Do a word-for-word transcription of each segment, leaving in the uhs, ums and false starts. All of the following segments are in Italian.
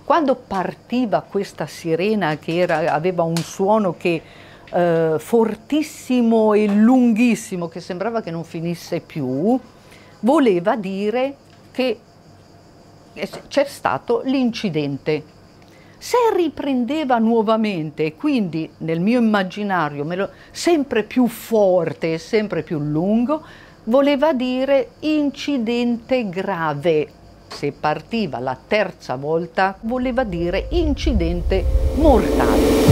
Quando partiva questa sirena che era, aveva un suono che, eh, fortissimo e lunghissimo, che sembrava che non finisse più, voleva dire che c'è stato l'incidente. Se riprendeva nuovamente, e quindi nel mio immaginario me lo, sempre più forte e sempre più lungo, voleva dire incidente grave. Se partiva la terza volta, voleva dire incidente mortale.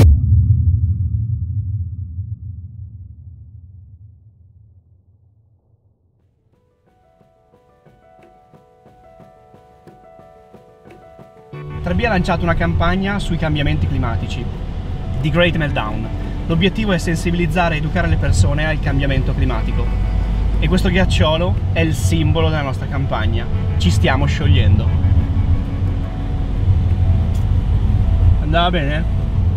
tre B ha lanciato una campagna sui cambiamenti climatici, The Great Meltdown. L'obiettivo è sensibilizzare e educare le persone al cambiamento climatico. E questo ghiacciolo è il simbolo della nostra campagna. Ci stiamo sciogliendo. Andava bene?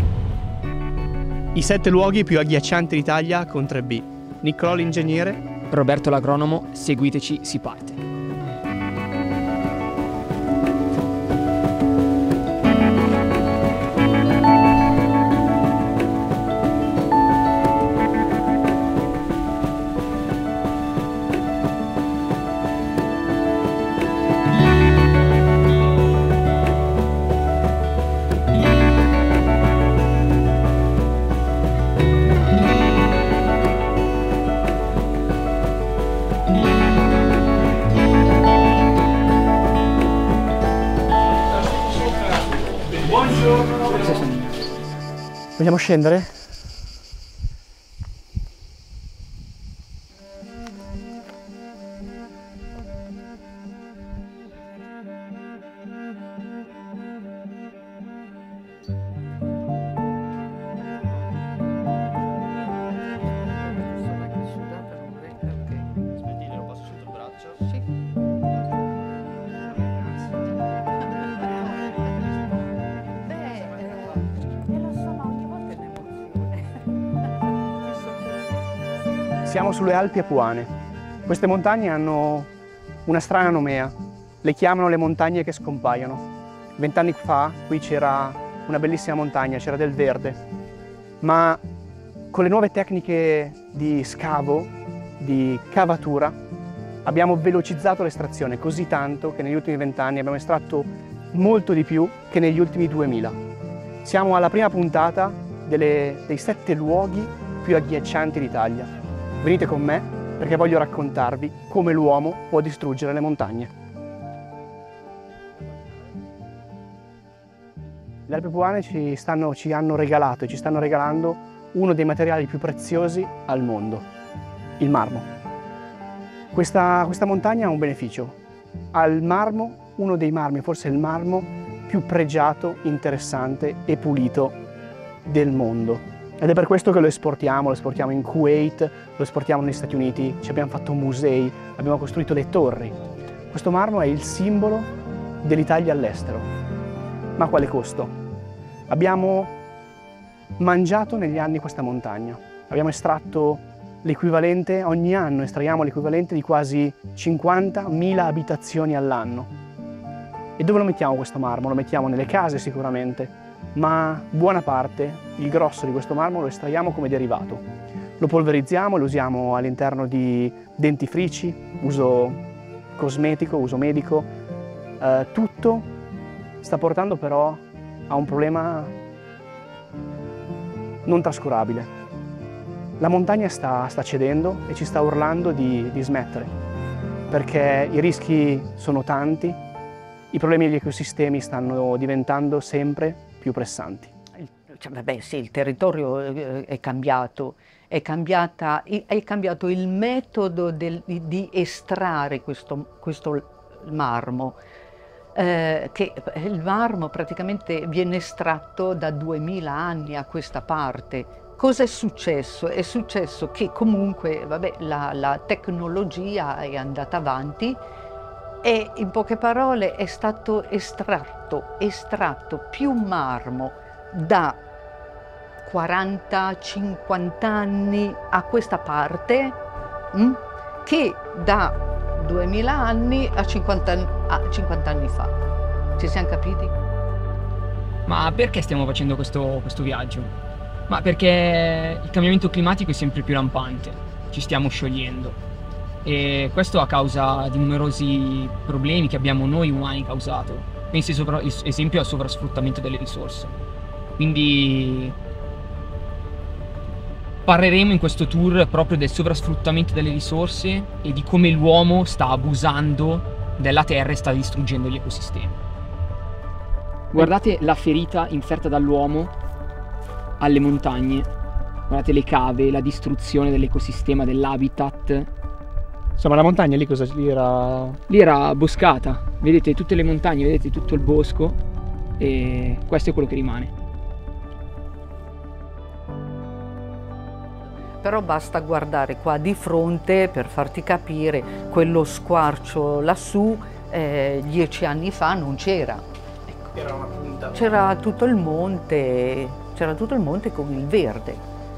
I sette luoghi più agghiaccianti d'Italia con tre B. Niccolò l'ingegnere. Roberto l'agronomo, seguiteci, si parte. Vogliamo scendere? Smettile, lo passo sotto il braccio. Sì. Siamo sulle Alpi Apuane. Queste montagne hanno una strana nomea. Le chiamano le montagne che scompaiono. Vent'anni fa qui c'era una bellissima montagna, c'era del verde, ma con le nuove tecniche di scavo, di cavatura, abbiamo velocizzato l'estrazione così tanto che negli ultimi vent'anni abbiamo estratto molto di più che negli ultimi duemila. Siamo alla prima puntata delle, dei sette luoghi più agghiaccianti d'Italia. Venite con me perché voglio raccontarvi come l'uomo può distruggere le montagne. Le Alpi Apuane ci, stanno, ci hanno regalato e ci stanno regalando uno dei materiali più preziosi al mondo, il marmo. Questa, questa montagna ha un beneficio. Ha il marmo, uno dei marmi, forse il marmo più pregiato, interessante e pulito del mondo. Ed è per questo che lo esportiamo, lo esportiamo in Kuwait, lo esportiamo negli Stati Uniti, ci abbiamo fatto musei, abbiamo costruito le torri. Questo marmo è il simbolo dell'Italia all'estero. Ma a quale costo? Abbiamo mangiato negli anni questa montagna. Abbiamo estratto l'equivalente, ogni anno estraiamo l'equivalente di quasi cinquantamila abitazioni all'anno. E dove lo mettiamo questo marmo? Lo mettiamo nelle case sicuramente, ma buona parte, il grosso di questo marmo lo estraiamo come derivato. Lo polverizziamo, lo usiamo all'interno di dentifrici, uso cosmetico, uso medico. Eh, tutto sta portando però a un problema non trascurabile. La montagna sta, sta cedendo e ci sta urlando di, di smettere, perché i rischi sono tanti, i problemi degli ecosistemi stanno diventando sempre più pressanti. Cioè, vabbè, sì, il territorio è cambiato, è, cambiata, è cambiato il metodo del, di, di estrarre questo, questo marmo, eh, che il marmo praticamente viene estratto da duemila anni a questa parte. Cosa è successo? È successo che comunque, vabbè, la, la tecnologia è andata avanti e in poche parole è stato estratto, estratto più marmo da quaranta cinquanta anni a questa parte mh, che da duemila anni a cinquanta, a cinquanta anni fa. Ci siamo capiti? Ma perché stiamo facendo questo, questo viaggio? Ma perché il cambiamento climatico è sempre più rampante, ci stiamo sciogliendo. E questo a causa di numerosi problemi che abbiamo noi umani causato. Pensi sopra, esempio al sovrasfruttamento delle risorse. Quindi parleremo in questo tour proprio del sovrasfruttamento delle risorse e di come l'uomo sta abusando della terra e sta distruggendo gli ecosistemi. Guardate la ferita inferta dall'uomo alle montagne, guardate le cave, la distruzione dell'ecosistema, dell'habitat. Insomma, la montagna lì cosa lì era? Lì era boscata, vedete tutte le montagne, vedete tutto il bosco e questo è quello che rimane. Però basta guardare qua di fronte per farti capire, quello squarcio lassù eh, dieci anni fa non c'era. Ecco. Era una punta. C'era tutto il monte, c'era tutto il monte con il verde.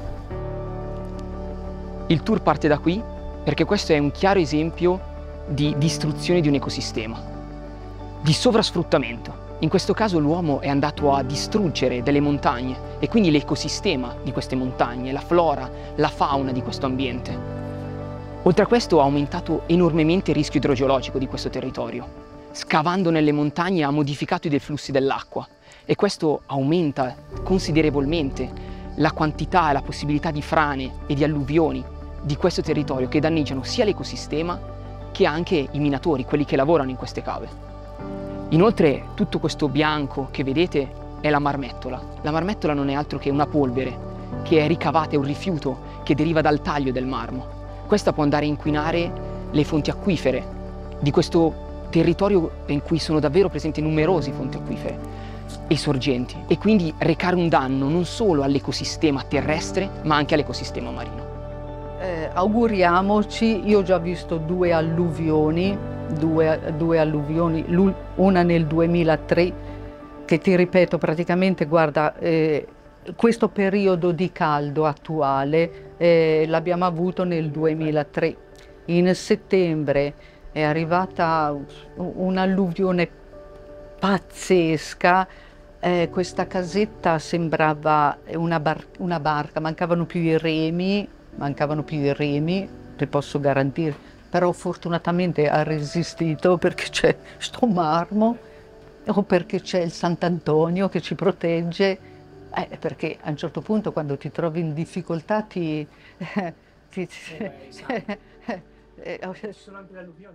Il tour parte da qui perché questo è un chiaro esempio di distruzione di un ecosistema, di sovrasfruttamento. In questo caso l'uomo è andato a distruggere delle montagne e quindi l'ecosistema di queste montagne, la flora, la fauna di questo ambiente. Oltre a questo ha aumentato enormemente il rischio idrogeologico di questo territorio. Scavando nelle montagne ha modificato i deflussi dell'acqua e questo aumenta considerevolmente la quantità e la possibilità di frane e di alluvioni di questo territorio che danneggiano sia l'ecosistema che anche i minatori, quelli che lavorano in queste cave. Inoltre tutto questo bianco che vedete è la marmettola. La marmettola non è altro che una polvere che è ricavata, è un rifiuto che deriva dal taglio del marmo. Questa può andare a inquinare le fonti acquifere di questo territorio in cui sono davvero presenti numerose fonti acquifere e sorgenti e quindi recare un danno non solo all'ecosistema terrestre ma anche all'ecosistema marino. Eh, auguriamoci, io ho già visto due alluvioni, due, due alluvioni, una nel duemilatré, che ti ripeto praticamente, guarda, eh, questo periodo di caldo attuale eh, l'abbiamo avuto nel duemilatré. In settembre è arrivata un'alluvione pazzesca, eh, questa casetta sembrava una, bar una barca, mancavano più i remi, mancavano più i remi, ti posso garantire, però fortunatamente ha resistito perché c'è sto marmo o perché c'è il Sant'Antonio che ci protegge, eh, perché a un certo punto quando ti trovi in difficoltà ti... Eh, ti, ti eh, eh, eh, eh, ci sono anche le alluvioni.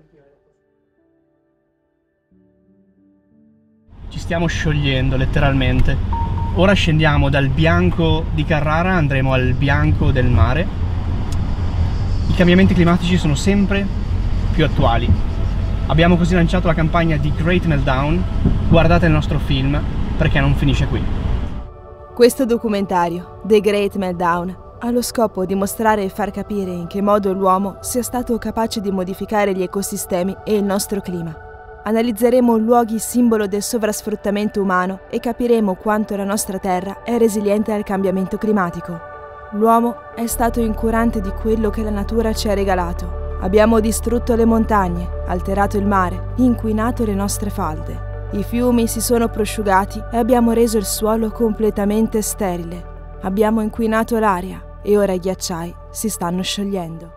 Ci stiamo sciogliendo letteralmente. Ora scendiamo dal bianco di Carrara, andremo al bianco del mare. I cambiamenti climatici sono sempre più attuali. Abbiamo così lanciato la campagna di Great Meltdown. Guardate il nostro film perché non finisce qui. Questo documentario, The Great Meltdown, ha lo scopo di mostrare e far capire in che modo l'uomo sia stato capace di modificare gli ecosistemi e il nostro clima. Analizzeremo luoghi simbolo del sovrasfruttamento umano e capiremo quanto la nostra terra è resiliente al cambiamento climatico. L'uomo è stato incurante di quello che la natura ci ha regalato. Abbiamo distrutto le montagne, alterato il mare, inquinato le nostre falde. I fiumi si sono prosciugati e abbiamo reso il suolo completamente sterile. Abbiamo inquinato l'aria e ora i ghiacciai si stanno sciogliendo.